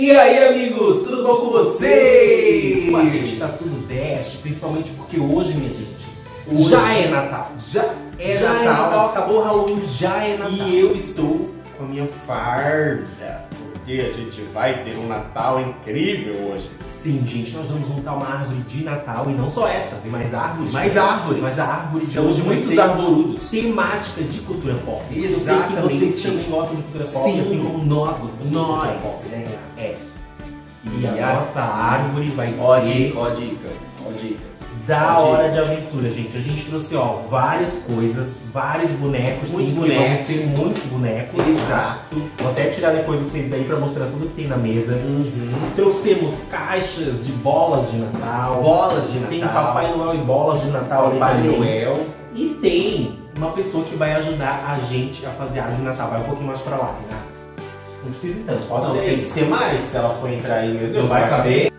E aí, amigos, tudo bom com vocês? Com a gente tá tudo 10, principalmente porque hoje, minha gente, já é Natal. Já é Natal, acabou o Halloween, já é Natal. E eu estou com a minha farda, porque a gente vai ter um Natal incrível hoje. Sim, gente, nós vamos montar uma árvore de Natal e não só essa, tem mais árvores. Mais árvores. Mas a árvore de Estamos hoje muitos arvorudos. temática de cultura pop. Exatamente. Eu sei que vocês também gostam de cultura pop, Sim. assim como nós gostamos de cultura Nós. pop, né? É. E a nossa árvore vai Ó ser dica, ó dica, ó dica. da hora de aventura, gente. A gente trouxe, ó, várias coisas, vários bonecos. Muitos sim, porque bonecos. vamos ter muitos bonecos. Exato. Vou até tirar depois vocês daí pra mostrar tudo que tem na mesa. Uhum. Trouxemos caixas de bolas de Natal. Bolas de Tem Natal. Papai Noel e bolas de Natal ali Papai também. Noel. E tem uma pessoa que vai ajudar a gente a fazer a árvore de Natal. Vai um pouquinho mais pra lá, né? Não precisa então, pode Não, ser tem aí. que ser mais se ela for entrar aí, meu Deus. Não vai caber.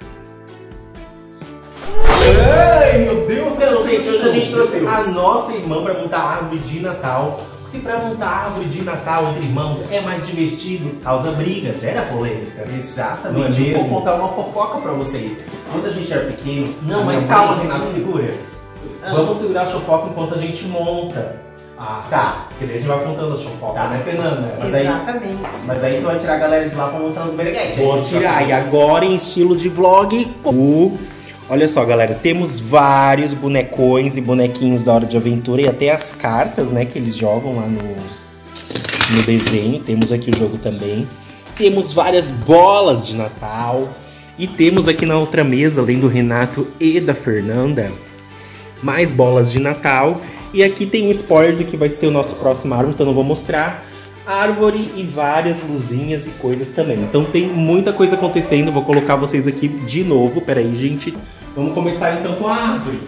Ai, meu Deus, Então, gente, hoje a gente trouxe Deus. a nossa irmã para montar a árvore de Natal. Porque para montar a árvore de Natal entre irmãos é mais divertido, causa brigas, gera polêmica. Exatamente. Não é Eu mesmo? vou contar uma fofoca pra vocês. Quando a gente era pequeno... Não, a mas minha calma, mãe- Renato, segura. Ah. Vamos segurar a fofoca enquanto a gente monta. Ah, Tá. porque daí a gente vai contando a fofoca, Tá. né, Fernanda? Mas aí- Exatamente. Mas aí tu vai tirar a galera de lá pra mostrar os bereguetes. Vou tirar, e agora em estilo de vlog. Olha só, galera, temos vários bonecões e bonequinhos da Hora de Aventura e até as cartas, né, que eles jogam lá no desenho. Temos aqui o jogo também. Temos várias bolas de Natal. E temos aqui na outra mesa, além do Renato e da Fernanda, mais bolas de Natal. E aqui tem um spoiler do que vai ser o nosso próximo árvore, então não vou mostrar. Árvore e várias luzinhas e coisas também. Então tem muita coisa acontecendo. Vou colocar vocês aqui de novo. Pera aí, gente. Vamos começar então com a árvore.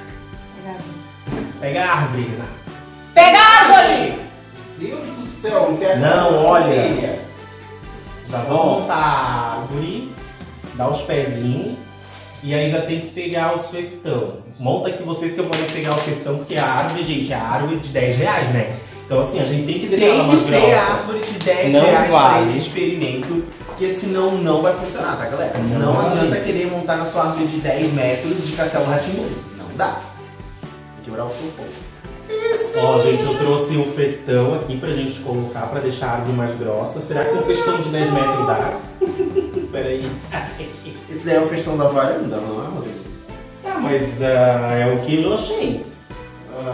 Pega a árvore, Renato. Pega a árvore! Deus do céu, não quer Não, olha. feia. Já vamos montar a árvore. Dá os pezinhos. E aí já tem que pegar o cestão. Monta aqui vocês que eu vou pegar o cestão, porque a árvore, gente, é a árvore de 10 reais, né? Então assim, a gente tem que deixar ela Tem que mais ser grossa. a árvore de 10 Não reais pra vale. esse experimento, porque senão não vai funcionar, tá, galera? Não Não vale. adianta querer montar na sua árvore de 10 metros de Castelo Rá-Tim-Bum. Não dá. Tem que quebrar o seu fogo. Isso. Ó, gente, eu trouxe um festão aqui pra gente colocar, pra deixar a árvore mais grossa. Será que um festão de 10 metros dá? Peraí. Esse daí é o festão da varanda, não é, Rodrigo? Ah, mas é o que eu achei. Ah,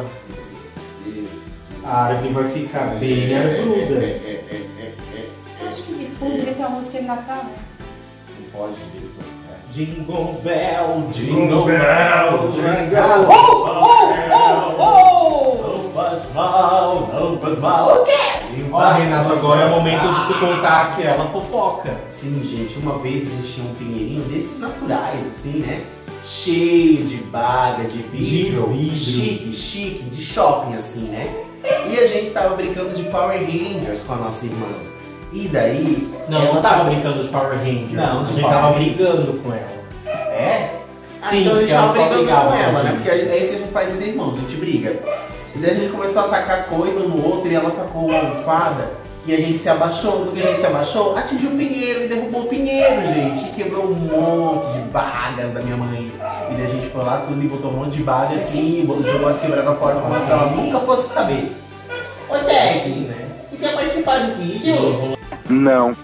A árvore vai ficar bem arvuda. Eu acho que de fundo devia ter uma música de Natal, né? Não pode isso. Jingle bell, jingle bell, jingle. Oh, oh, oh, oh! Não faz mal, não faz mal. O quê? Ó, Renato, agora é o momento de tu contar aquela fofoca. Sim, gente, uma vez a gente tinha um pinheirinho desses naturais, assim, né? Cheio de baga, de vidro. Chique, chique, de shopping, assim, né? E a gente tava brincando de Power Rangers com a nossa irmã. E daí... Não, ela não tava brincando de Power Rangers. Não, a de gente Power tava Rangers. brigando com ela. É? Sim, Então a gente porque ela tava só brigando brigava com ela, com a né? gente. Porque é isso que a gente faz entre irmãos, a gente briga. E daí a gente começou a atacar coisa um no outro e ela tacou uma almofada. E a gente se abaixou, no que a gente se abaixou, atingiu o pinheiro e derrubou o pinheiro, gente. E quebrou um monte de bagas da minha mãe. E daí a gente foi lá tudo e botou um monte de baga assim, e jogou as quebradas fora como se ela nunca fosse saber. Oi, Tec, né? você quer participar do vídeo? Não.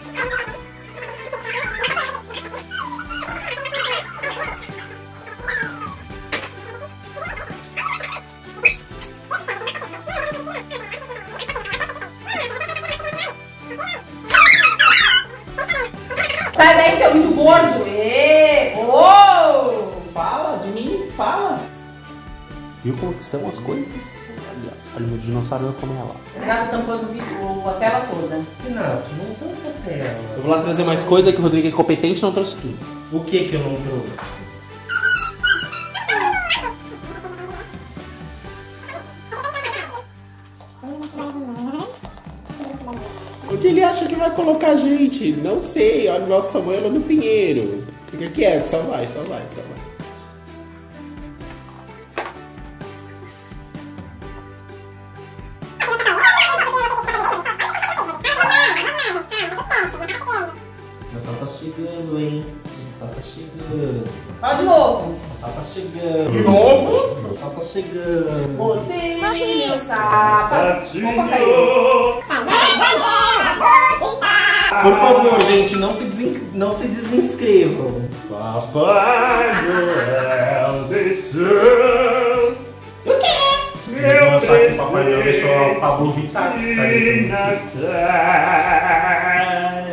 Sai daí, tu é muito gordo! Ê! Oh! Fala de mim, fala. Viu como que são as coisas? Olha o meu dinossauro vai comer ela. O Renato tampando a tela toda. Renato, não tampa a tela. Eu vou lá trazer mais coisa que o Rodrigo é competente e não trouxe tudo. O que eu não trouxe? Onde ele acha que vai colocar a gente? Não sei, olha o nosso tamanho lá no pinheiro. Fica quieto, só vai, só vai, só vai. Meu tá cheio. chegando, hein? Natal tá chegando. Fala de novo. Natal tá chegando. De novo? Natal tá chegando. Botei meu sapato. Opa, caiu. Por favor, gente, não se desinscrevam. Papai Noel deixou. O quê? Eles vão achar que o Papai Noel deixou o Pablo Vittar. De Natal.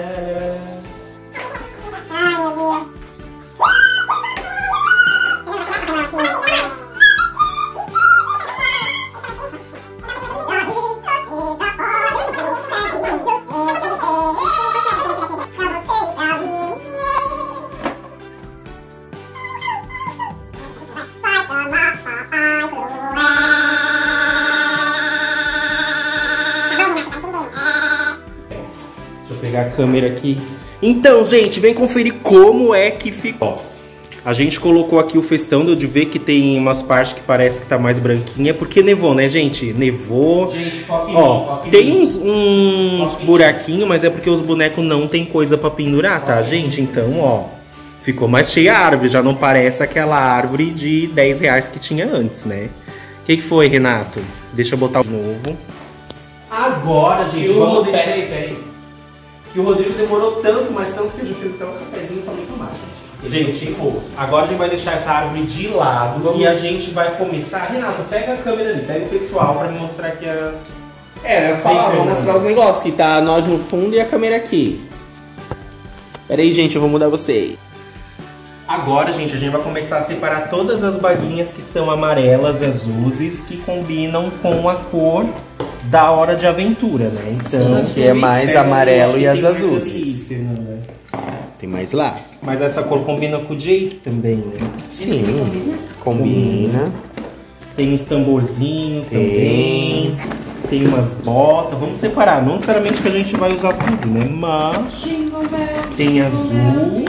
Pegar a câmera aqui. Então, gente, vem conferir como é que ficou. A gente colocou aqui o festão, deu de ver que tem umas partes que parece que tá mais branquinha, porque nevou, né, gente? Nevou. Gente, foca em Ó, mim, foca em tem mim. uns buraquinhos, mas é porque os bonecos não tem coisa pra pendurar, tá, gente? Então, ó, ficou mais cheia a árvore, já não parece aquela árvore de 10 reais que tinha antes, né? O que foi, Renato? Deixa eu botar de novo. Agora, gente, Eu vamos vou deixar... deixar- Peraí. Que o Rodrigo demorou tanto, mas tanto que eu já fiz até um cafezinho pra mim tomar, gente. Gente, agora a gente vai deixar essa árvore de lado e a gente vai começar. Renato, pega a câmera ali, pega o pessoal pra me mostrar aqui as... É, eu ia falar, vou mostrar os negócios, que tá nós no fundo e a câmera aqui. Pera aí, gente, eu vou mudar você. Agora, gente, a gente vai começar a separar todas as baguinhas que são amarelas e azuis, que combinam com a cor da Hora de Aventura, né? Então, que é mais amarelo e as tem mais azuis. ali, Fernanda. Tem mais lá? Mas essa cor combina com o Jake também, né? Sim, combina. Tem uns tamborzinhos também. Tem umas botas. Vamos separar. Não necessariamente que a gente vai usar tudo, né? Mas tem azul.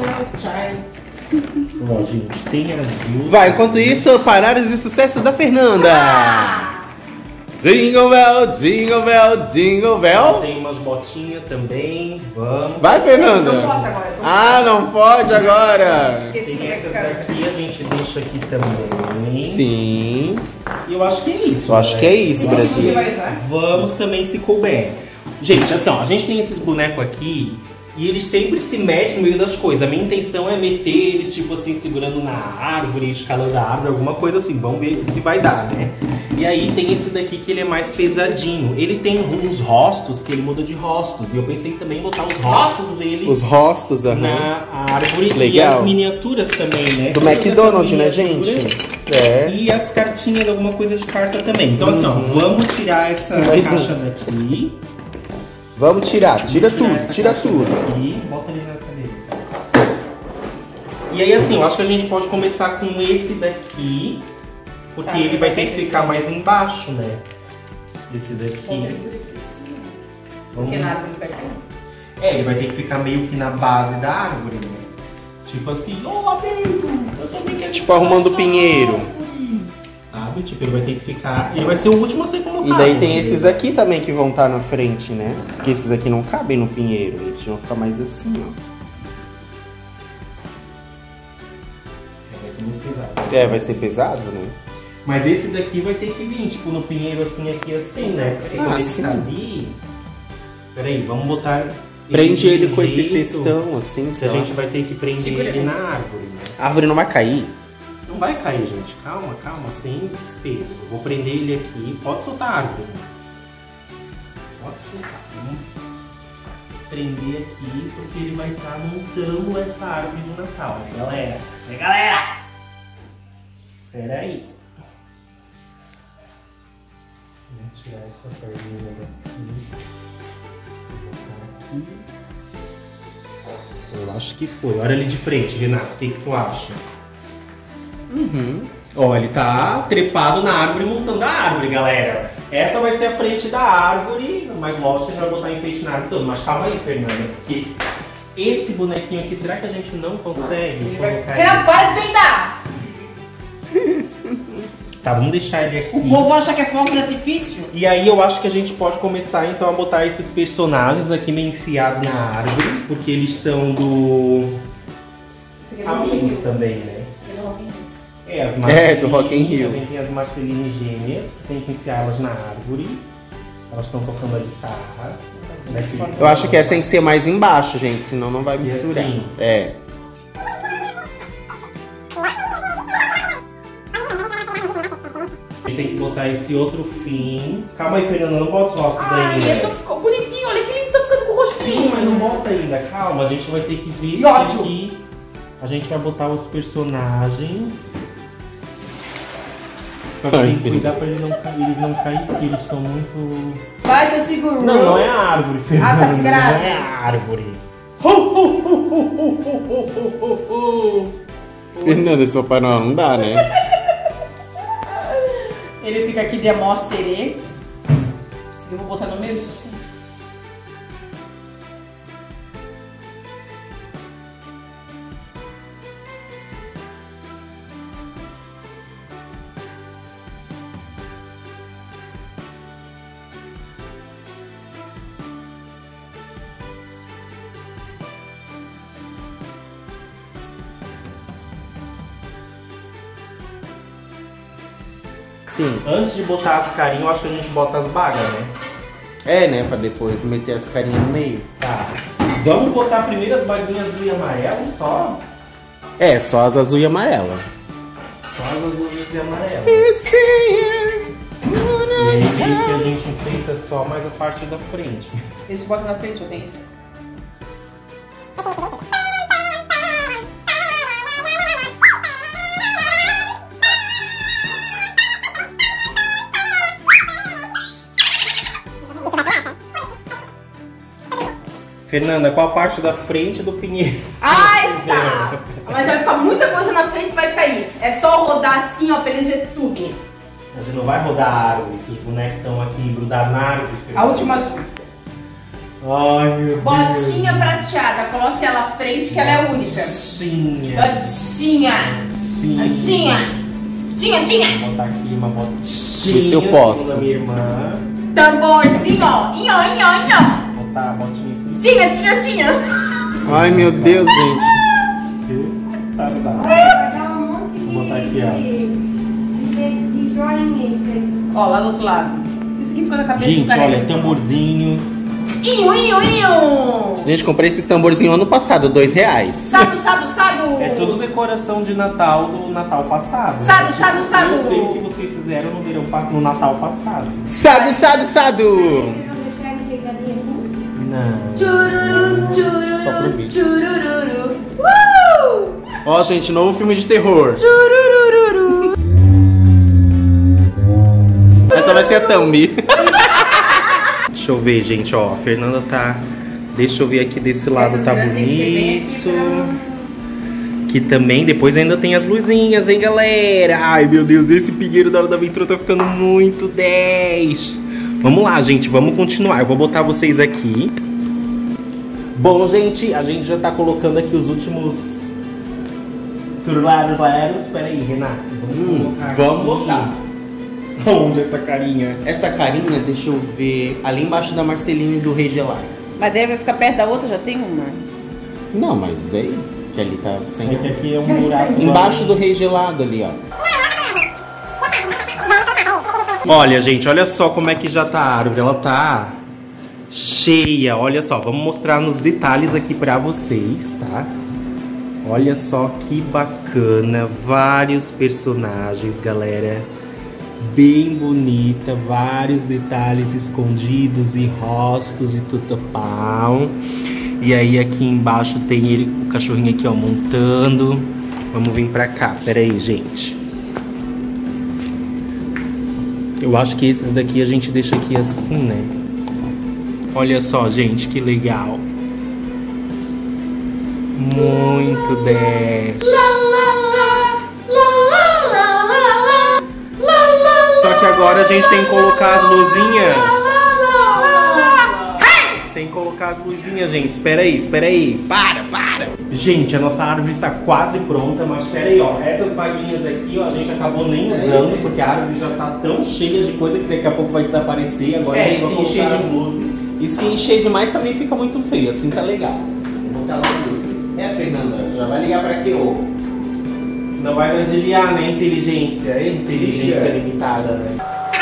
Ó, gente, tem azul. Vai, enquanto isso, paradas de sucesso da Fernanda. Jingle Bell, Jingle Bell, Jingle Bell. Tem umas botinhas também. Vamos. Vai, Fernanda. Não posso agora. Ah, não pode agora. Esqueci Tem como é que essas fica. daqui, a gente deixa aqui também. Sim. E eu acho que é isso. Eu acho que é isso, Esse aqui você Brasil. vai usar? Vamos também se couber. Gente, assim, ó, a gente tem esses bonecos aqui e eles sempre se metem no meio das coisas. A minha intenção é meter eles, tipo assim, segurando na árvore, escalando a árvore, alguma coisa assim. Vamos ver se vai dar, né? E aí tem esse daqui que ele é mais pesadinho. Ele tem uns rostos que ele muda de rostos. E eu pensei também em botar os rostos dele Os rostos, aham. na árvore. E Legal. as miniaturas também, né? Do Todas McDonald's, né, essas gente? miniaturas. É. E as cartinhas, alguma coisa de carta também. Então assim, ó, vamos tirar essa Mais caixa daqui. Vamos tirar, tira Vamos tirar tudo, essa tira caixa tudo. daqui. Bota ali na cadeira. E aí assim, eu acho que a gente pode começar com esse daqui. Porque Sabe, ele vai ter vai que ter que ficar mais embaixo, né? Esse daqui. Porque na árvore vai cair. É, ele vai ter que ficar meio que na base da árvore, né? Tipo assim, ô amigo, eu também quero Tipo, arrumando essa pinheiro. árvore. Sabe? Tipo, ele vai ter que ficar. Ele vai ser o último a ser colocado. E daí tem né? esses aqui também que vão estar na frente, né? Porque esses aqui não cabem no pinheiro, eles vão ficar mais assim, ó. Vai ser muito pesado. É, vai ser pesado, né? Mas esse daqui vai ter que vir, tipo, no pinheiro assim, aqui assim, né? Porque como ele sim. tá ali. Peraí, vamos botar. Prende ele de com esse jeito festão, assim, Que a sei lá. gente vai ter que prender Segura ele ele. na árvore, né? A árvore não vai cair. Não vai cair, gente. Calma, calma, sem desespero. Eu vou prender ele aqui. Pode soltar a árvore. Pode soltar. Vamos prender aqui porque ele vai estar montando essa árvore do Natal. Galera, galera! Espera aí. Vou tirar essa perninha daqui. Vou botar aqui. Eu acho que foi. Olha ali de frente, Renato. O que tu acha? Ó, ele tá trepado na árvore, montando a árvore, galera. Essa vai ser a frente da árvore, mas lógico que a gente vai botar enfeite na árvore toda. Mas calma aí, Fernanda, porque esse bonequinho aqui, será que a gente não consegue Ele vai... colocar Renato, para de peidar! Tá, vamos deixar ele aqui. O povo acha que é fogos de artifício? E aí eu acho que a gente pode começar então a botar esses personagens aqui meio enfiados na árvore, porque eles são do amigos também, né? As Marceline, do Rock in Rio. Também tem as Marceline gêmeas, que tem que enfiar elas na árvore. Elas estão tocando a guitarra. Eu acho que essa tem que ser mais embaixo, gente, senão não vai misturar. assim? É. A gente tem que botar esse outro fim. Calma aí, Fernanda, não bota os rostos ainda. Ai, ficou bonitinho, olha que lindo, tá ficando com o rostinho. Sim, mas não bota ainda. Calma, a gente vai ter que ver Que ódio. aqui. A gente vai botar os personagens. Só que tem que cuidar pra eles não caírem, porque eles são muito... Vai que eu seguro. Não, não é a árvore, Fernanda. Ah, tá desgraça. Não é a árvore. Fernanda, esse Papai Noel não dá, né? Ele fica aqui de amostere. Esse aqui eu vou botar no meio, isso sim. Sim. Antes de botar as carinhas, eu acho que a gente bota as bagas, né? É, né? Pra depois meter as carinhas no meio. Tá. Vamos botar primeiro as baguinhas azul e amarelo só? É, só as azul e amarela. Só as azuis e amarelas. E aí meio que a gente enfeita só mais a parte da frente. Esse bota na frente, eu tenho esse. Fernanda, qual a parte da frente do pinheiro? Ai, tá! Mas vai ficar muita coisa na frente e vai cair. É só rodar assim, ó, pra eles verem tudo. A gente não vai rodar a árvore, se os bonecos estão aqui grudados na árvore. Fernanda. A última azul. Ai, meu Deus. Botinha prateada, coloque ela à frente que ela é única. Botinha. Botinha. Sim. Botinha. Tinha. Vou botar aqui uma botinha. Isso eu posso. Da minha irmã. Tamborzinho, ó. Inho. Vou botar a botinha aqui. Tinha. Ai, meu Deus, gente. Tá. Vai dar um monte Vou botar aqui, ó. de joinha. Ó, lá do outro lado. Isso aqui ficou na cabeça do Gente, cara. olha, tamborzinhos. Inho. Gente, comprei esses tamborzinhos ano passado, R$2. Sado. É tudo decoração de Natal do Natal passado. Sado. Eu sei o que vocês fizeram no verão no Natal passado. Sado. Você não deixar ele pegadinha assim? Não. Chururu. Só pro vídeo. Chururu. Ó, gente, novo filme de terror. Chururu. Essa vai ser a thumb. Deixa eu ver, gente, ó. A Fernanda tá. Deixa eu ver aqui desse lado, Essas tá grandes tem que ser bem aqui bonito. Que também, depois ainda tem as luzinhas, hein, galera? Ai, meu Deus, esse pinheiro da Hora da Aventura tá ficando muito 10. Vamos lá, gente, vamos continuar. Eu vou botar vocês aqui. Bom, gente, a gente já tá colocando aqui os últimos turlaros. Pera aí, Renato. Vamos botar. Onde essa carinha? Essa carinha, deixa eu ver, ali embaixo da Marceline do Rei Gelado. Mas daí vai ficar perto da outra, já tem uma. Não, mas daí, que ali tá sem... É que aqui é um buraco. Embaixo do Rei Gelado ali, ó. Olha, gente, olha só como é que já tá a árvore. Ela tá cheia, olha só. Vamos mostrar nos detalhes aqui pra vocês, tá? Olha só que bacana. Vários personagens, galera. Bem bonita. Vários detalhes escondidos e rostos e tutupau. E aí aqui embaixo tem ele, o cachorrinho aqui, ó, montando. Vamos vir pra cá. Pera aí, gente. Eu acho que esses daqui a gente deixa aqui assim, né? Olha só, gente, que legal. Muito 10. Só que agora a gente tem que colocar as luzinhas Tem que colocar as luzinhas, gente. Espera aí. Para. Gente, a nossa árvore tá quase pronta, mas espera aí, ó. Essas balinhas aqui, ó, a gente acabou nem usando, porque a árvore já tá tão cheia de coisa que daqui a pouco vai desaparecer. Agora a gente vai colocar as luzes. E se encher demais também fica muito feio, assim tá legal. Vou botar as luzes. Fernanda, já vai ligar pra quê, ô? Não vai dedilhar, né? Inteligência limitada, né?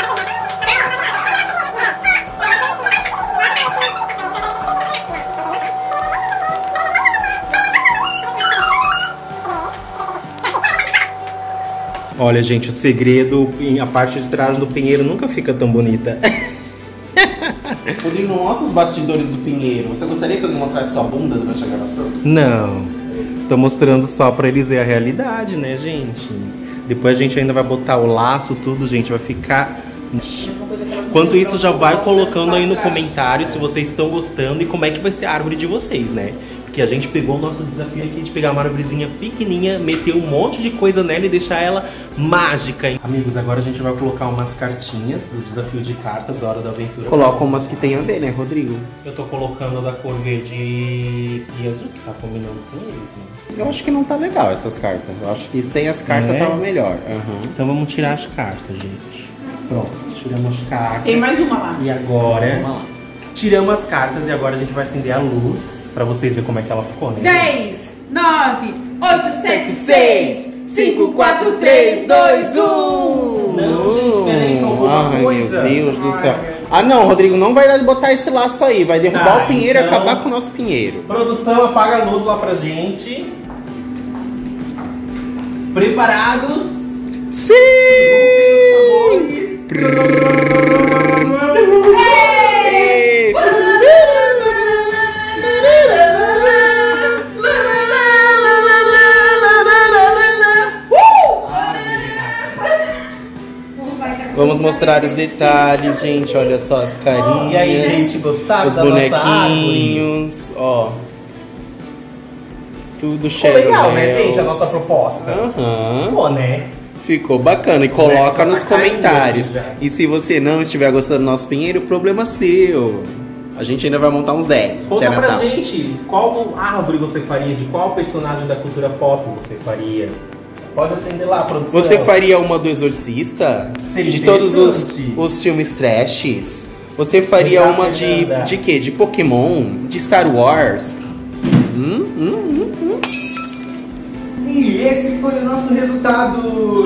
Olha, gente, o segredo, a parte de trás do pinheiro nunca fica tão bonita. Rodrigo, não mostra os bastidores do pinheiro. Você gostaria que eu mostrasse sua bunda durante a gravação? Não, tô mostrando só pra eles verem a realidade, né, gente? Depois a gente ainda vai botar o laço, tudo, gente, vai ficar... Enquanto isso, já vai colocando aí no comentário se vocês estão gostando e como é que vai ser a árvore de vocês, né? Porque a gente pegou o nosso desafio aqui de pegar uma árvorezinha pequenininha, meter um monte de coisa nela e deixar ela mágica. Amigos, agora a gente vai colocar umas cartinhas do desafio de cartas da Hora da Aventura. Coloca umas que tem a ver, né, Rodrigo? Eu tô colocando da cor verde e azul, que tá combinando com eles, né? Eu acho que não tá legal essas cartas. Eu acho que sem as cartas tava melhor. Então vamos tirar as cartas, gente. Pronto, tiramos as cartas. Tem mais uma lá. E agora, tiramos as cartas e agora a gente vai acender a luz pra vocês verem como é que ela ficou, né? 10, 9, 8, 7, 6, 5, 4, 3, 2, 1. Não, gente, peraí, faltou uma coisa. Meu Deus do céu. Ah, não, Rodrigo, não vai dar de botar esse laço aí. Vai derrubar o pinheiro e acabar com o nosso pinheiro. Produção, apaga a luz lá pra gente. Preparados? Sim! Vamos mostrar os detalhes, gente. Olha só as carinhas. E aí, gente, gostaram os da bonequinhos, ó. Tudo cheio. Ficou legal, né, gente, a nossa proposta. Pô, né? Ficou bacana. E coloca nos comentários. Já. E se você não estiver gostando do nosso pinheiro, problema seu. A gente ainda vai montar uns 10 Conta até pra Natal. gente qual árvore você faria, de qual personagem da cultura pop você faria. Pode acender lá, produção. Você faria uma do Exorcista? Seria De todos interessante. os filmes trashes? Você faria Legal, uma Fernanda. de quê? De Pokémon? De Star Wars? E esse foi o nosso resultado.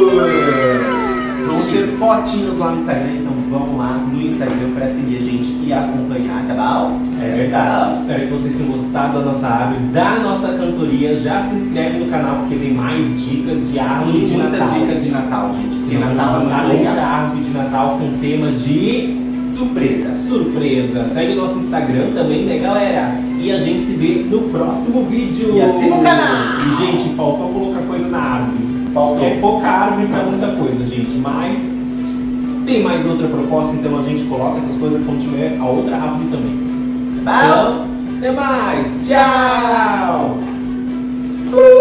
Vamos ter fotinhos lá no Instagram, então vamos lá no Instagram pra seguir a gente e acompanhar, tá bom? É verdade. Espero que vocês tenham gostado da nossa árvore, da nossa cantoria. Já se inscreve no canal porque tem mais dicas de árvore de muitas Natal. dicas de Natal, gente. Porque E Natal é Natal muito legal. outra árvore de Natal com tema de surpresa. Segue o nosso Instagram também, né, galera? E a gente se vê no próximo vídeo. E assina o canal. E, gente, faltou colocar coisa na árvore. Faltou. É pouca árvore pra muita coisa, gente. Mas tem mais outra proposta, então a gente coloca essas coisas quando tiver a outra árvore também. Então, até mais. Tchau!